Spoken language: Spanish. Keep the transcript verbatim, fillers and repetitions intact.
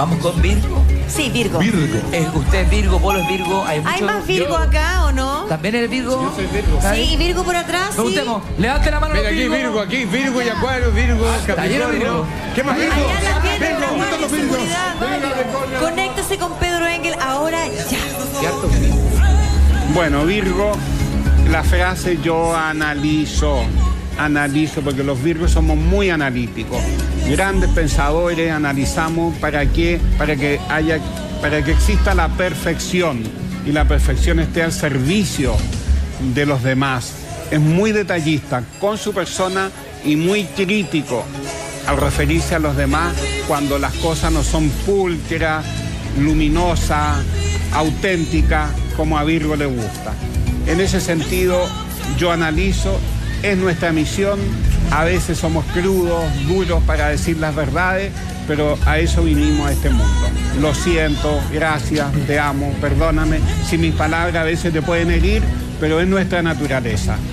¿Vamos con Virgo? Sí, Virgo. Virgo. Eh, ¿Usted es Virgo? ¿Polo es Virgo? ¿Hay, ¿Hay mucho más Virgo acá o no? ¿También es Virgo? Yo soy Virgo. Sí, ¿Ahí? y Virgo por atrás, sí. Preguntemos. Levante la mano Mira los aquí, Virgo. Virgo, aquí, Virgo y Acuario, Virgo, Está lleno de Virgo. Capricornio. ¿Qué más Virgo? Allá la tiene Virgo, la juntos guardia los de Virgos. seguridad. Venga, Vamos. Virgo. Conéctese con Pedro Engel ahora ya. Cierto. Bueno, Virgo, la frase yo analizo, analizo, porque los Virgos somos muy analíticos, grandes pensadores, analizamos para que, para que haya, para que exista la perfección y la perfección esté al servicio de los demás. Es muy detallista con su persona y muy crítico al referirse a los demás cuando las cosas no son pulcras, luminosas, auténticas, como a Virgo le gusta. En ese sentido, yo analizo, es nuestra misión, a veces somos crudos, duros para decir las verdades, pero a eso vinimos a este mundo. Lo siento, gracias, te amo, perdóname, si mis palabras a veces te pueden herir, pero es nuestra naturaleza.